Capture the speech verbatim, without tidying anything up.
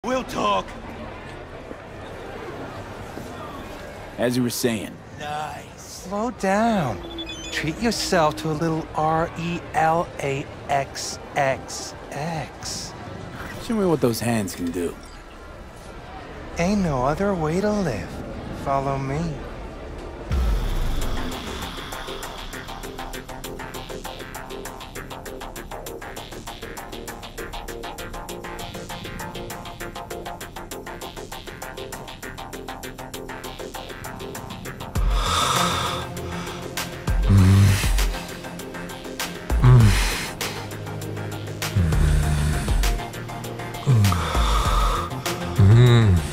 We'll talk. As you were saying. Nice. Slow down. Treat yourself to a little R E L A X X X. Show me what those hands can do. Ain't no other way to live. Follow me. Mm.